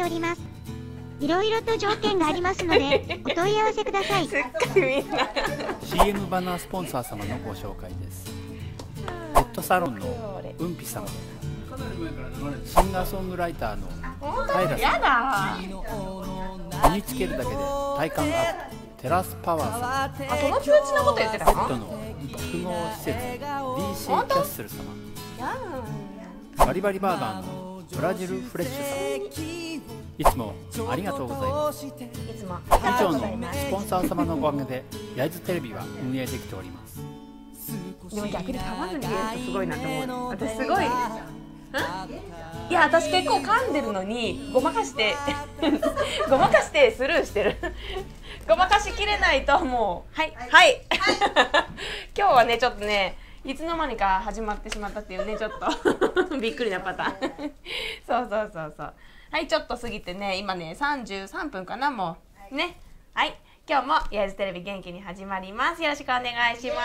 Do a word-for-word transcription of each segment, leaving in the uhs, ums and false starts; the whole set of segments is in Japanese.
おります。いろいろと条件がありますのでお問い合わせください。 すっかりみんなシーエム バナースポンサー様のご紹介です。ペットサロンのうんぴ様、シンガーソングライターの平やさだん、身につけるだけで体感アップ、テラスパワーさん、 あ、その通知のこと言ってたのペットの複合施設 ディーシー キャッスル様、 やバリバリバーガーのブラジルフレッシュ様、いつもありがとうございます。 いつも以上のスポンサー様のおかげで焼津テレビは運営できております。 でも逆に噛まずに言うとすごいなと思う。私すごい、んいや私結構噛んでるのにごまかしてごまかしてスルーしてるごまかしきれないともうはいはい、はい、今日はねちょっとねいつの間にか始まってしまったっていうねちょっとびっくりなパターンそうそうそうそう、はいちょっと過ぎてね今ねさんじゅうさんぷんかなもうね。はい今日も焼津テレビ元気に始まります。よろしくお願いします。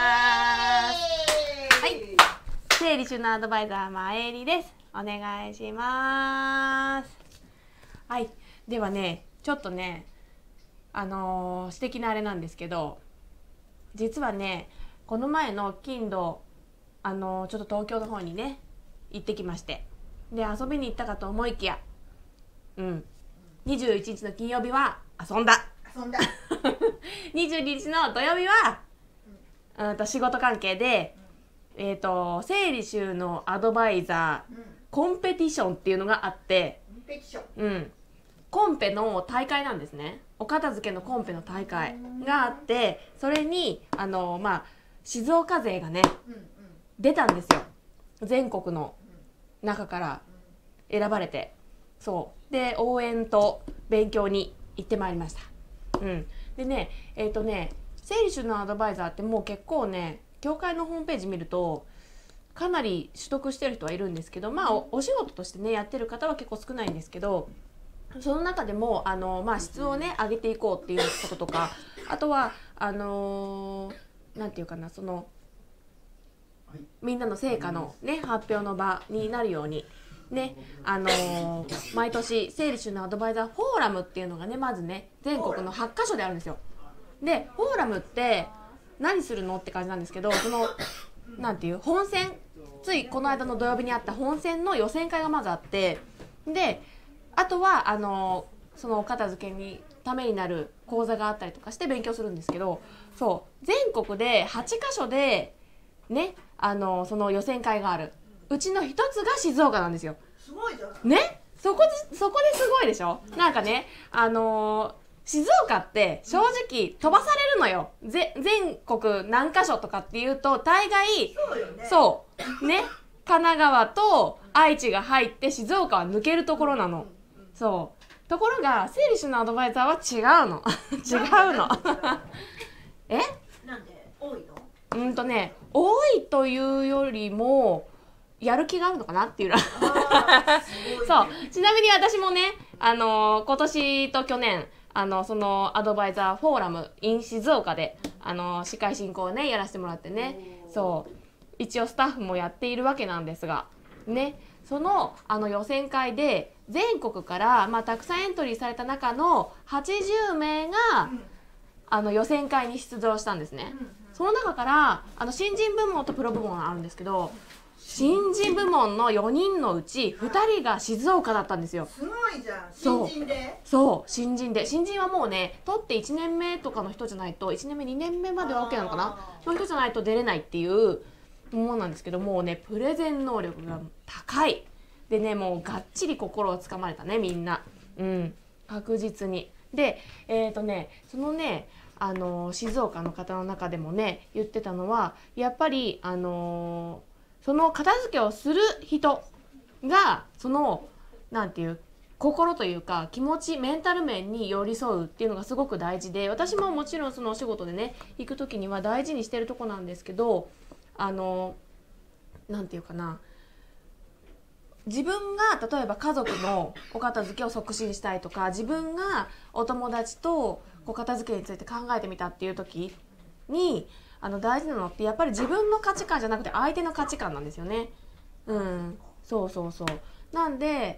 はい整理収納アドバイザーまえりです。お願いします。はいではねちょっとねあのー、素敵なあれなんですけど、実はねこの前の金土あのー、ちょっと東京の方にね行ってきまして、で遊びに行ったかと思いきやうんにじゅういちにちの金曜日は遊んだ遊んだにじゅうににちの土曜日は、うん、うんと仕事関係で、うん、えっ、ー、と整理収納アドバイザー、うん、コンペティションっていうのがあって、 コンペティション、 うん、コンペの大会なんですね。お片付けのコンペの大会があって、それにあの、まあ、静岡勢がね、うんうん、出たんですよ。全国の中から選ばれて、そうで応援と勉強に行ってまいりました。うん、でねえっ、ー、とね整理収納アドバイザーってもう結構ね協会のホームページ見るとかなり取得してる人はいるんですけど、まあ お, お仕事としてねやってる方は結構少ないんですけど、その中でもあの、まあ、質をね上げていこうっていうこととか、あとはあのー、なんていうかなそのみんなの成果のね発表の場になるようにね、あのー、毎年整理収納アドバイザーフォーラムっていうのがねまずね全国のはちかしょであるんですよ。でフォーラムって何するのって感じなんですけど、そのなんていう本選、ついこの間の土曜日にあった本選の予選会がまずあって、であとはあのー、そのお片付けにためになる講座があったりとかして勉強するんですけど、そう全国ではちかしょでねあのー、その予選会があるうちの一つが静岡なんですよ。 すごいじゃんね、そこでそこですごいでしょ。なんかね、あのー、静岡って正直飛ばされるのよ。ぜ全国何か所とかっていうと大概そうよね。 そうね、神奈川と愛知が入って静岡は抜けるところなの。そうところが整理収納アドバイザーは違うの違うのえなんで多いの？ うんとね多いというよりもやる気があるのかなっていうのそうちなみに私もね、あのー、今年と去年あのそのアドバイザーフォーラム in 静岡で、あのー、司会進行をねやらせてもらってね、そう一応スタッフもやっているわけなんですがね、そのあの予選会で全国から、まあ、たくさんエントリーされた中のはちじゅうめいが、うん、あの予選会に出場したんですね。その中からあの新人部門とプロ部門があるんですけど、新人部門のよにんのうちふたりが静岡だったんですよ。 すごいじゃん。新人で？ そう新人で、新人はもうね取っていちねんめとかの人じゃないと、いちねんめにねんめまでは OK なのかな、その人じゃないと出れないっていうものなんですけど、もうねプレゼン能力が高いでね、もうがっちり心をつかまれたねみんな、うん確実に。でえっ、ー、とねそのねあのー、静岡の方の中でもね言ってたのは、やっぱりあのーその片付けをする人がそのなんていう心というか気持ちメンタル面に寄り添うっていうのがすごく大事で、私ももちろんそのお仕事でね行く時には大事にしてるとこなんですけど、あのなんていうかな、自分が例えば家族のお片付けを促進したいとか、自分がお友達とお片付けについて考えてみたっていう時にあの大事なのってやっぱり自分の価値観じゃなくて相手の価値観なんですよね。うん、そうそうそう。なんで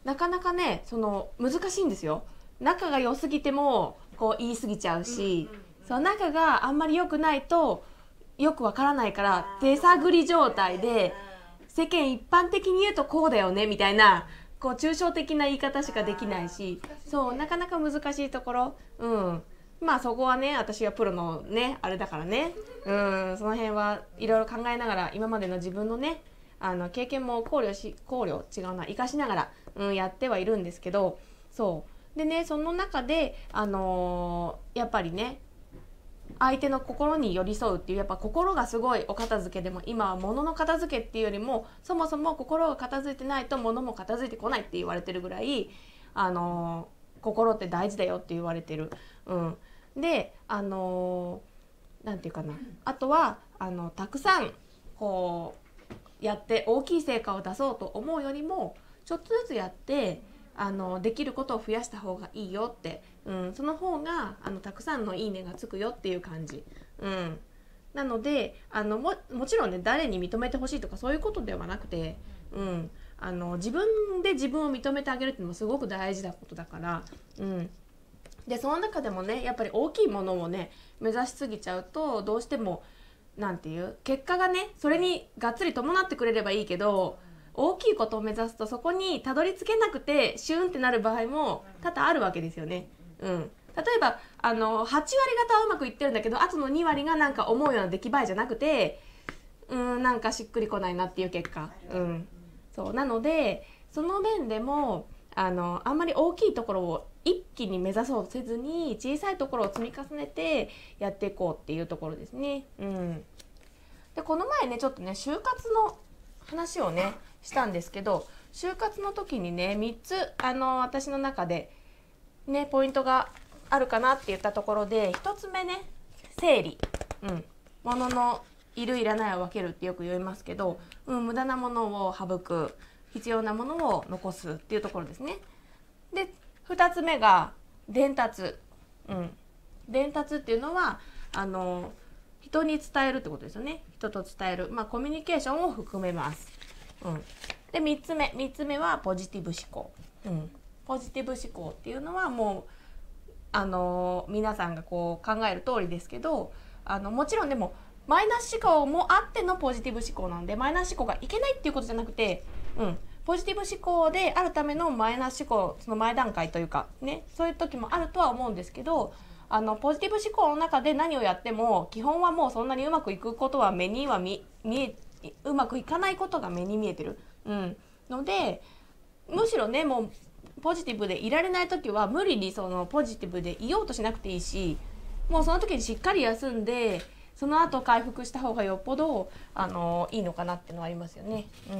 なかなかねその難しいんですよ。仲が良すぎてもこう言い過ぎちゃうし、その仲があんまり良くないとよくわからないから手探り状態で、世間一般的に言うとこうだよねみたいなこう抽象的な言い方しかできないし、そうなかなか難しいところ、うんまあそこはね私はプロのねあれだからね、うんその辺はいろいろ考えながら今までの自分のねあの経験も考慮し考慮違うな生かしながら、うん、やってはいるんですけど、そうでねその中であのー、やっぱりね相手の心に寄り添うっていうやっぱ心がすごいお片付けでも今は物の片付けっていうよりもそもそも心が片付いてないと物も片付いてこないって言われてるぐらいあのー、心って大事だよって言われてる。うん、であのー、なんていうかなあとはあのたくさんこうやって大きい成果を出そうと思うよりもちょっとずつやってあのできることを増やした方がいいよって、うん、その方があのたくさんのいいねがつくよっていう感じ、うん、なのであの も, もちろんね誰に認めてほしいとかそういうことではなくて、うん、あの自分で自分を認めてあげるっていうのもすごく大事なことだから、うん、でその中でもねやっぱり大きいものをね目指しすぎちゃうとどうしてもなんていう結果がねそれにがっつり伴ってくれればいいけど大きいことを目指すとそこにたどり着けなくてシューンってなる場合も多々あるわけですよね。うん、例えばあのはち割方はうまくいってるんだけどあとのに割がなんか思うような出来栄えじゃなくてうんなんかしっくりこないなっていう結果、うん、そうなのでその面でもあのあんまり大きいところを一気に目指そうとせずに小さいところを積み重ねてやっていこうっていうところですね。うん、でこの前ねちょっとね就活の話をねしたんですけど就活の時にねみっつあの私の中でねポイントがあるかなって言ったところでひとつめね整理、うん、物のいるいらないを分けるってよく言いますけど、うん、無駄なものを省く必要なものを残すっていうところですね。でふたつめが伝達、うん、伝達っていうのはあの人に伝えるってことですよね。人と伝える、まあコミュニケーションを含めます。うん、でみっつめみっつめはポジティブ思考、うん、ポジティブ思考っていうのはもうあの皆さんがこう考える通りですけどあのもちろんでもマイナス思考もあってのポジティブ思考なんでマイナス思考がいけないっていうことじゃなくて、うん、ポジティブ思考であるためのマイナス思考その前段階というかねそういう時もあるとは思うんですけどあのポジティブ思考の中で何をやっても基本はもうそんなにうまくいくことは目には見見えうまくいかないことが目に見えてる、うん、のでむしろねもうポジティブでいられない時は無理にそのポジティブでいようとしなくていいしもうその時にしっかり休んでその後回復した方がよっぽどあのいいのかなっていうのはありますよね。うん、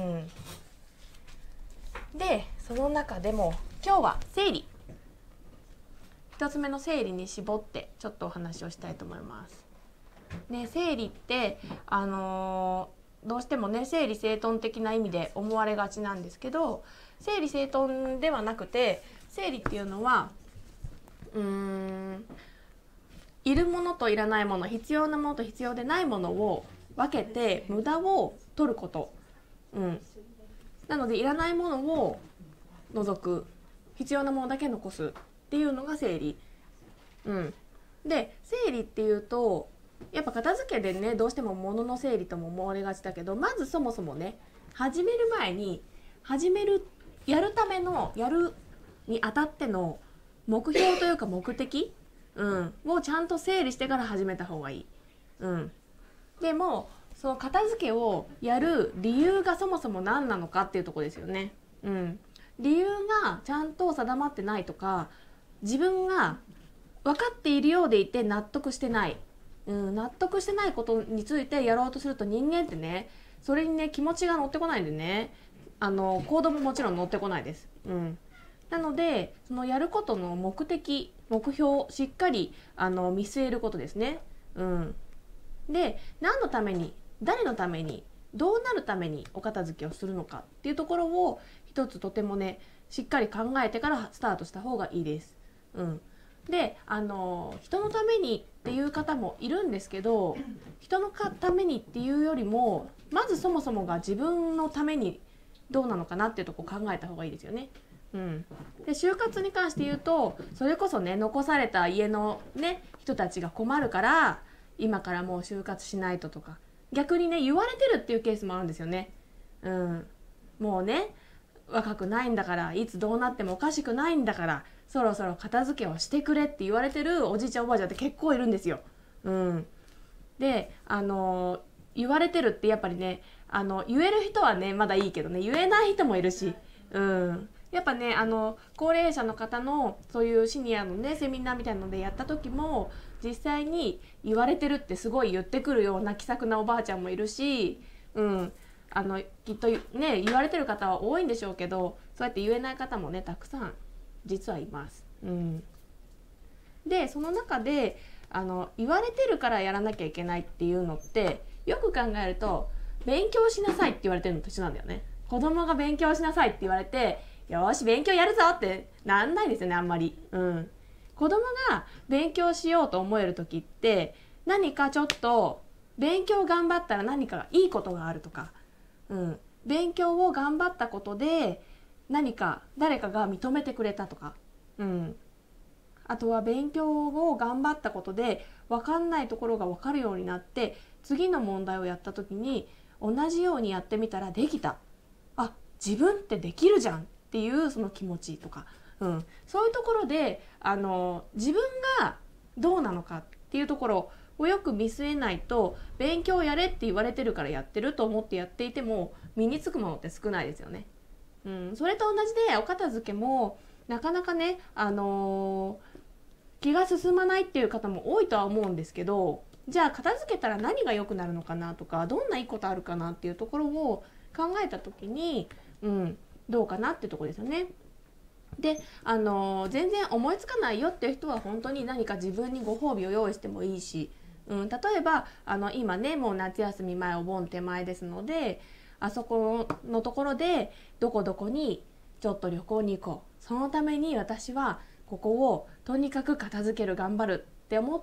でその中でも今日は整理ひとつめの整理に絞ってちょっとお話をしたいと思います。ね、整理ってあのーどうしてもね整理整頓的な意味で思われがちなんですけど整理整頓ではなくて整理っていうのはうーんいるものといらないもの必要なものと必要でないものを分けて無駄を取ること、うん、なのでいらないものを除く必要なものだけ残すっていうのが整理、うん、で整理っていうとやっぱ片付けでねどうしても物の整理とも思われがちだけどまずそもそもね始める前に始めるやるためのやるにあたっての目標というか目的、うん、をちゃんと整理してから始めた方がいい、うん、でもその片付けをやる理由がそもそも何なのかっていうところですよね、うん、理由がちゃんと定まってないとか自分が分かっているようでいて納得してないうん、納得してないことについてやろうとすると人間ってねそれにね気持ちが乗ってこないんでねあの行動ももちろん乗ってこないです、うん、なのでそのやることの目的目標をしっかりあの見据えることですね、うん、で何のために誰のためにどうなるためにお片付けをするのかっていうところを一つとてもねしっかり考えてからスタートした方がいいです、うんであの人のためにっていう方もいるんですけど人のためにっていうよりもまずそもそもが自分のためにどうなのかなっていうところを考えた方がいいですよね、 うん、で就活に関して言うとそれこそね残された家のね人たちが困るから今からもう就活しないととか逆にね言われてるっていうケースもあるんですよね。うん、もうね若くないんだからいつどうなってもおかしくないんだからそろそろ片付けをしてくれって言われてるおじいちゃんおばあちゃんって結構いるんですよ。うん、であの言われてるってやっぱりねあの言える人はねまだいいけどね言えない人もいるし、うん、やっぱねあの高齢者の方のそういうシニアのねセミナーみたいなのでやった時も実際に言われてるってすごい言ってくるような気さくなおばあちゃんもいるし、うん、あのきっとね言われてる方は多いんでしょうけどそうやって言えない方もねたくさん実はいます。うん、でその中であの言われてるからやらなきゃいけないっていうのってよく考えると勉強しなさいって言われてるのと一緒なんだよね。子供が勉強しなさいって言われてよし勉強やるぞってなんないですよねあんまり。うん、子供が勉強しようと思える時って何かちょっと勉強頑張ったら何かいいことがあるとか、うん、勉強を頑張ったことで何か誰かが認めてくれたとか、うん、あとは勉強を頑張ったことで分かんないところが分かるようになって次の問題をやった時に同じようにやってみたらできた、あ自分ってできるじゃんっていうその気持ちとか、うん、そういうところであの自分がどうなのかっていうところをよく見据えないと勉強やれって言われてるからやってると思ってやっていても身につくものって少ないですよね。うん、それと同じでお片付けもなかなかね、あのー、気が進まないっていう方も多いとは思うんですけどじゃあ片付けたら何が良くなるのかなとかどんないいことあるかなっていうところを考えた時に、うん、どうかなっていうところですよね。で、あのー、全然思いつかないよっていう人は本当に何か自分にご褒美を用意してもいいし、うん、例えばあの今ねもう夏休み前お盆手前ですのであそこのところでどこどこにちょっと旅行に行こうそのために私はここをとにかく片付ける頑張るって思って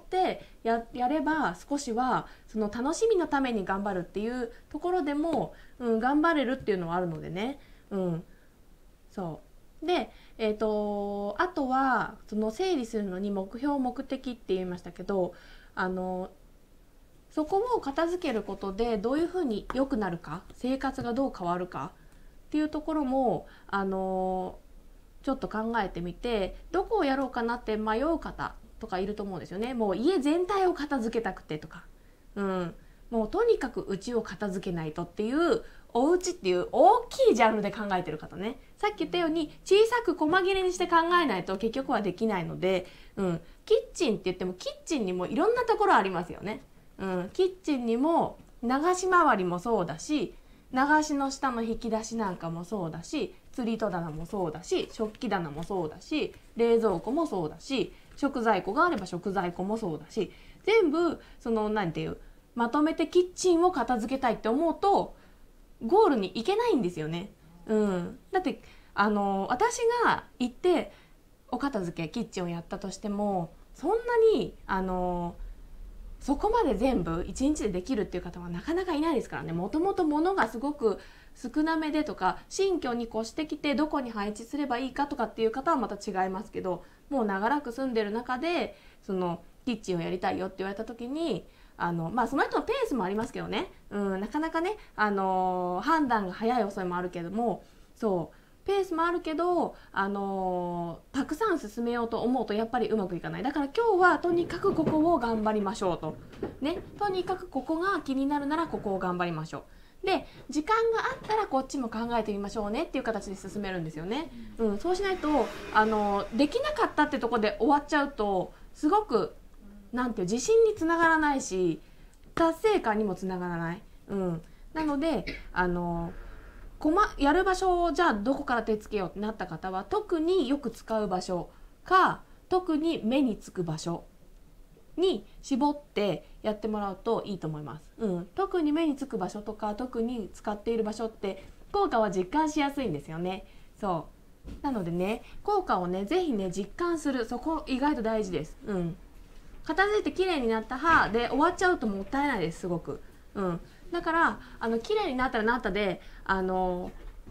や, やれば少しはその楽しみのために頑張るっていうところでも、うん、頑張れるっていうのはあるのでね、うん、そうで、えーと、あとはその整理するのに目標目的って言いましたけどあのそこを片付けることでどういうふうに良くなるか生活がどう変わるかっていうところもあのちょっと考えてみてどこをやろうかなって迷う方とかいると思うんですよね。もう家全体を片付けたくてとか、うん、もうとにかく家を片付けないとっていうお家っていう大きいジャンルで考えてる方ね。さっき言ったように小さく細切れにして考えないと結局はできないので、うん、キッチンって言ってもキッチンにもいろんなところありますよね。うん、キッチンにも流し回りもそうだし流しの下の引き出しなんかもそうだし釣り戸棚もそうだし食器棚もそうだし冷蔵庫もそうだし食材庫があれば食材庫もそうだし全部そのなんていうまとめてキッチンを片付けたいって思うとゴールに行けないんですよね。うん、だってあの私が行ってお片付けキッチンをやったとしてもそんなにあのそこまで全部いちにちでできるっていう方はなかなかいないですからね。もともと物がすごく少なめでとか新居に越してきてどこに配置すればいいかとかっていう方はまた違いますけどもう長らく住んでる中でそのキッチンをやりたいよって言われた時にあの、まあ、その人のペースもありますけどね、うん、なかなかね、あのー、判断が早い遅いもあるけどもそうペースもあるけど、あのー、たくさん進めようと思うとやっぱりうまくいかない。だから今日はとにかくここを頑張りましょうと、ね、とにかくここが気になるならここを頑張りましょうで時間があったらこっちも考えてみましょうねっていう形で進めるんですよね、うん、そうしないと、あのー、できなかったってとこで終わっちゃうとすごくなんていう自信につながらないし達成感にもつながらない、うん、なのであのーやる場所をじゃあどこから手つけようってなった方は特によく使う場所か特に目につく場所に絞ってやってもらうといいと思います、うん、特に目につく場所とか特に使っている場所って効果は実感しやすいんですよね。そうなのでね効果をねぜひね実感するそこ意外と大事です、うん、片付いて綺麗になった歯で終わっちゃうともったいないですすごく、うんだからあの綺麗になったらなったであの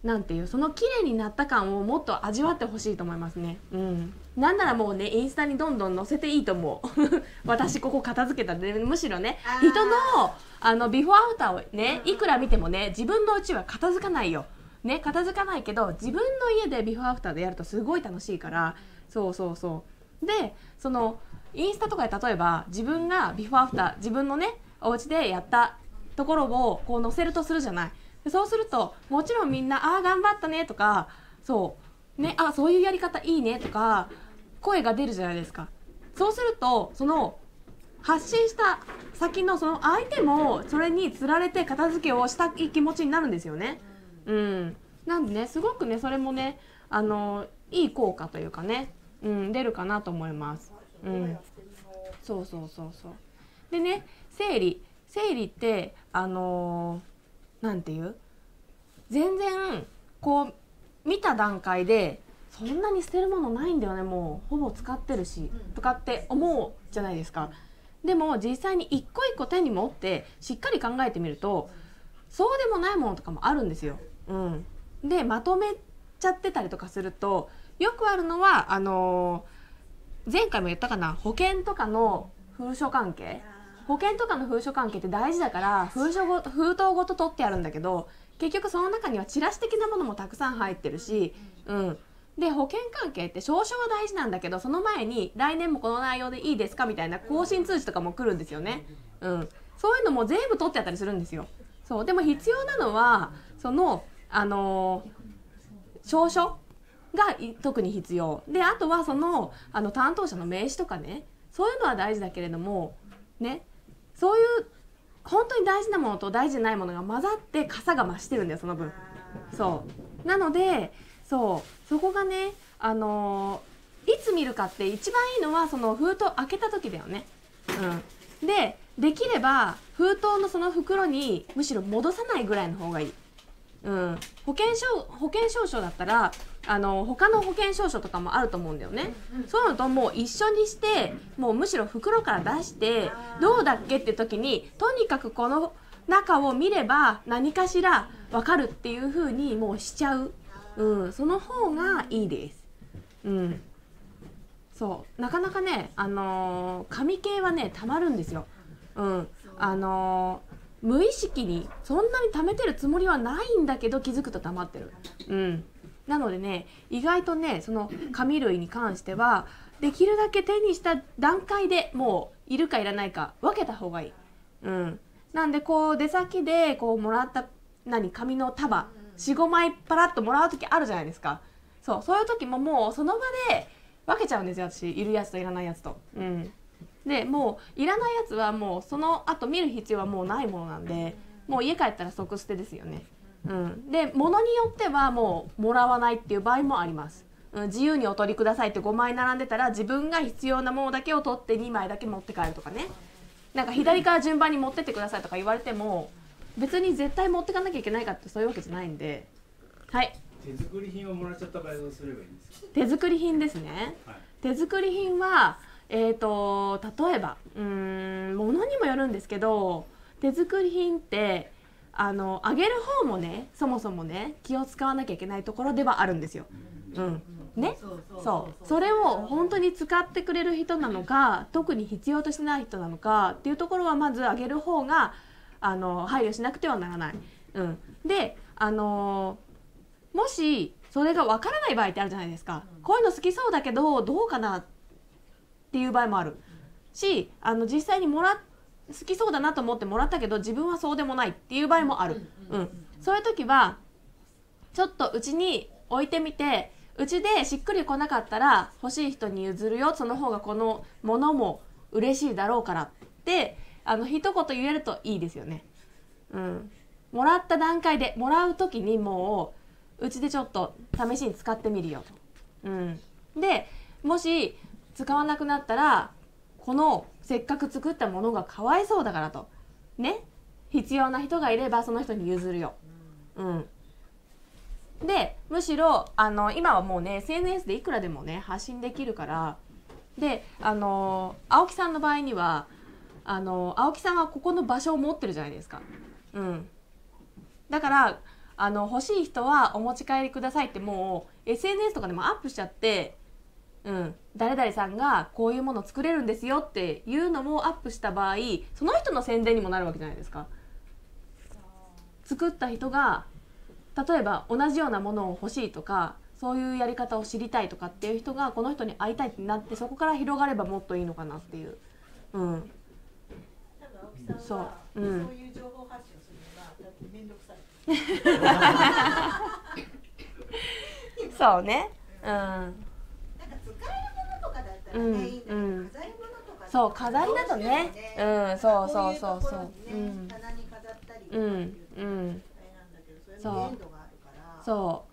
なんていうその綺麗になった感をもっと味わってほしいと思いますね。うん。なんならもうねインスタにどんどん載せていいと思う。私ここ片付けたで、むしろね人のあのビフォーアフターをねいくら見てもね自分のうちは片付かないよ。ね片付かないけど自分の家でビフォーアフターでやるとすごい楽しいから、そうそうそう。でそのインスタとかで例えば自分がビフォーアフター自分のねお家でやったところをこう載せるとするじゃない。でそうするともちろんみんなあー頑張ったねとかそうねあそういうやり方いいねとか声が出るじゃないですか。そうするとその発信した先のその相手もそれにつられて片付けをしたい気持ちになるんですよね。うん。なんでねすごくねそれもねあのいい効果というかね、うん、出るかなと思います。うん。そうそうそうそう。でね整理整理ってあのーなんていう全然こう見た段階でそんなに捨てるものないんだよねもうほぼ使ってるしとかって思うじゃないですか。でも実際に一個一個手に持ってしっかり考えてみるとそうでもないものとかもあるんですよ。うん、でまとめちゃってたりとかするとよくあるのはあのー、前回も言ったかな保険とかの封書関係保険とかの封書関係って大事だから封書ご封筒ごと取ってあるんだけど結局その中にはチラシ的なものもたくさん入ってるし、うん、で保険関係って証書は大事なんだけどその前に来年もこの内容でいいですかみたいな更新通知とかも来るんですよね、うん、そういうのも全部取ってあったりするんですよ。そうでも必要なのはそのあのー、証書が特に必要であとはそのあの担当者の名刺とかねそういうのは大事だけれどもねそういう本当に大事なものと大事じゃないものが混ざって傘が増してるんだよその分。そうなのでそうそこがねあのー、いつ見るかって一番いいのはその封筒開けた時だよね。うん、でできれば封筒のその袋にむしろ戻さないぐらいの方がいい。うん、保険証保険証書だったらあの他の保険証書とかもあると思うんだよね、うんうん、そういうのともう一緒にしてもうむしろ袋から出してどうだっけって時にとにかくこの中を見れば何かしら分かるっていう風にもうしちゃう、うん、その方がいいです、うん、そうなかなかねあのー、紙系はねたまるんですよ、うん、あのー無意識にそんなに溜めてるつもりはないんだけど気づくと溜まってる、うん、なのでね意外とねその紙類に関してはできるだけ手にした段階でもういるかいらないか分けた方がいい、うん、なんでこう出先でこうもらった何紙の束 よん,ご 枚パラッともらう時あるじゃないですか。そうそういう時ももうその場で分けちゃうんですよ私いるやつといらないやつと、うんでもういらないやつはもうその後見る必要はもうないものなんでもう家帰ったら即捨てですよね、うん、で物によってはもうもらわないっていう場合もあります、うん、自由にお取りくださいってごまい並んでたら自分が必要なものだけを取ってにまいだけ持って帰るとかねなんか左から順番に持ってってくださいとか言われても別に絶対持ってかなきゃいけないかってそういうわけじゃないんで。はい手作り品をもらっちゃった場合どうすればいいんですか。 手作り品ですね、はい、手作り品はえーと例えばうーん物にもよるんですけど手作り品ってあのあげる方もねそもそもね気を使わなきゃいけないところではあるんですよ、うんね、そうそれを本当に使ってくれる人なのか特に必要としてない人なのかっていうところはまずあげる方があの配慮しなくてはならない、うん、であのもしそれがわからない場合ってあるじゃないですか。こういうの好きそうだけどどうかなっていう場合もあるしあの実際にもら好きそうだなと思ってもらったけど自分はそうでもないっていう場合もある、うん、そういう時はちょっとうちに置いてみてうちでしっくりこなかったら欲しい人に譲るよその方がこのものも嬉しいだろうからってあの一言言えるといいですよね、うん、もらった段階でもらう時にもううちでちょっと試しに使ってみるよと、うん、でもし使わなくなったらこのせっかく作ったものがかわいそうだからとね必要な人がいればその人に譲るよ、うん、でむしろあの今はもうね エスエヌエス でいくらでもね発信できるからであの青木さんの場合にはあの青木さんはここの場所を持ってるじゃないですか、うん、だからあの欲しい人はお持ち帰りくださいってもう エスエヌエス とかでもアップしちゃって、うん、誰々さんがこういうもの作れるんですよっていうのもアップした場合、その人の宣伝にもなるわけじゃないですか。作った人が例えば同じようなものを欲しいとか、そういうやり方を知りたいとかっていう人がこの人に会いたいってなって、そこから広がればもっといいのかなっていう。うん、 そう、うん、そういう情報発信をするのがだって面倒くさい。 そうね。うん。 なんか使えるものとかだったらね、うん、いいんだけど、飾り物とか。 そう、飾りだとね。うん、そうそうそうそう。 うん。棚に飾ったりとか。うん。うん。あれなんだけど、それに限度があるから。そう。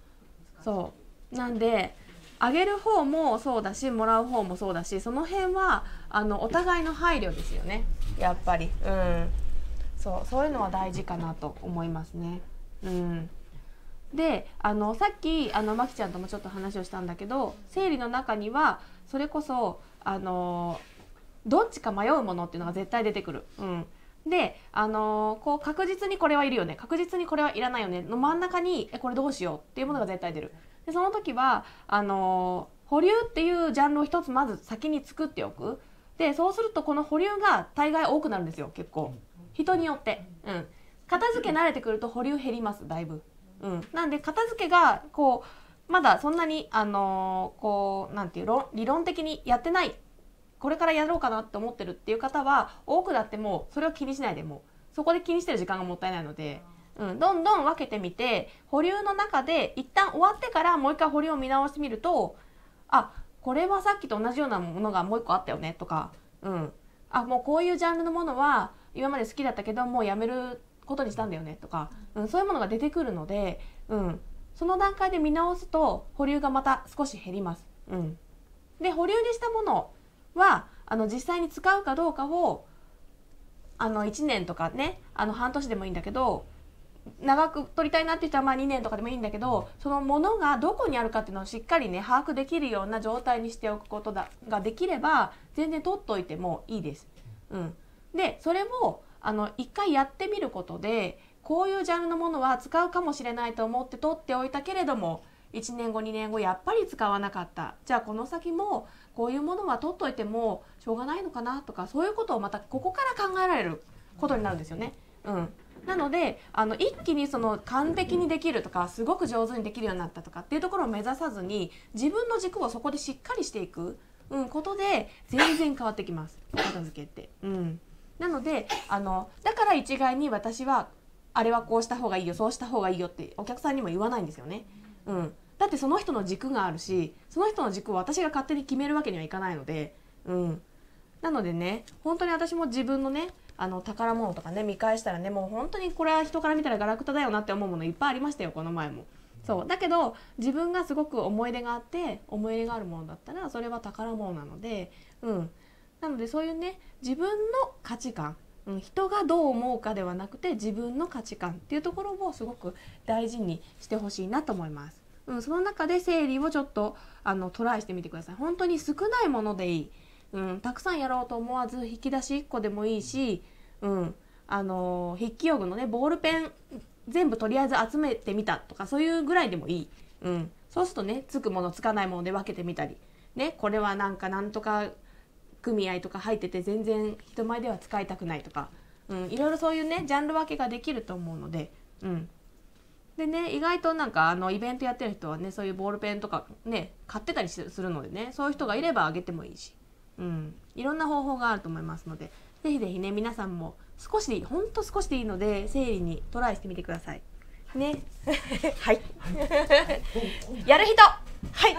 そう。 なんで。あげる方もそうだし、もらう方もそうだし、その辺はあのお互いの配慮ですよね、やっぱり。うん、そう、そういうのは大事かなと思いますね。うん、で、あのさっきあのまきちゃんともちょっと話をしたんだけど、生理の中にはそれこそあのどっちか迷うものっていうのが絶対出てくる。うん、で、あのこう確実にこれはいるよね、確実にこれはいらないよねの真ん中にえこれどうしようっていうものが絶対出る。でその時はあの保留っていうジャンルを一つまず先に作っておく。でそうするとこの保留が大概多くなるんですよ、結構人によって。うん、片付け慣れてくると保留減ります、だいぶ。うん、なんで片付けがこうまだそんなにあのこうなんていう論理論的にやってない、これからやろうかなって思ってるっていう方は多くなってもそれを気にしないで、もうそこで気にしてる時間がもったいないので。うん、どんどん分けてみて、保留の中で一旦終わってからもう一回保留を見直してみると、あ、これはさっきと同じようなものがもう一個あったよねとか、うん、あ、もうこういうジャンルのものは今まで好きだったけどもうやめることにしたんだよねとか、うん、そういうものが出てくるので、うん、その段階で見直すと保留がまた少し減ります。うん、で保留にしたものはあの実際に使うかどうかをあのいちねんとかね、あの半年でもいいんだけど、長く取りたいなって人はまあにねんとかでもいいんだけど、そのものがどこにあるかっていうのをしっかりね把握できるような状態にしておくことだができれば全然取っといてもいいです。うん、でそれをあの一回やってみることで、こういうジャンルのものは使うかもしれないと思って取っておいたけれどもいちねんごにねんごやっぱり使わなかった、じゃあこの先もこういうものは取っといてもしょうがないのかなとか、そういうことをまたここから考えられることになるんですよね。うん、なのであの一気にその完璧にできるとかすごく上手にできるようになったとかっていうところを目指さずに、自分の軸をそこでしっかりしていく、うん、ことで全然変わってきます、片付けって。うん、なのであのだから一概に私はあれはこうした方がいいよ、そうした方がいいよってお客さんにも言わないんですよね。うん、だってその人の軸があるし、その人の軸を私が勝手に決めるわけにはいかないので、うん、なのでね、本当に私も自分のねあの宝物とかね見返したらね、もう本当にこれは人から見たらガラクタだよなって思うものいっぱいありましたよ、この前も。そうだけど自分がすごく思い出があって思い入れがあるものだったらそれは宝物なので、うん、なのでそういうね自分の価値観、うん、人がどう思うかではなくて自分の価値観っていうところをすごく大事にしてほしいなと思います。うん、その中で整理をちょっとあのトライしてみてください。本当に少ないものでいい。うん、たくさんやろうと思わず引き出しいっこでもいいし、うん、あの筆記用具のねボールペン全部とりあえず集めてみたとかそういうぐらいでもいい。うん、そうするとねつくものつかないもので分けてみたり、ね、これはなんかなんとか組合とか入ってて全然人前では使いたくないとか、うん、いろいろそういうねジャンル分けができると思うので、うん、でね意外となんかあのイベントやってる人はねそういうボールペンとかね買ってたりするのでね、そういう人がいればあげてもいいし。うん、いろんな方法があると思いますので、ぜひぜひね皆さんも少しでいい、ほんと少しでいいので整理にトライしてみてくださいね。はいやる人はい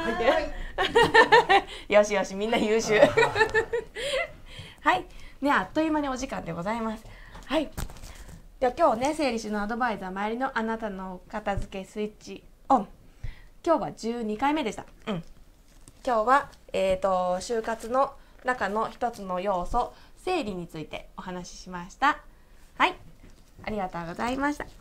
よしよし、みんな優秀はいね、あっという間にお時間でございます。はい、では今日ね整理収納アドバイザー周りのあなたの片付けスイッチオン、今日はじゅうにかいめでした。うん、今日はえーと就活の中の一つの要素、整理についてお話ししました。はい、ありがとうございました。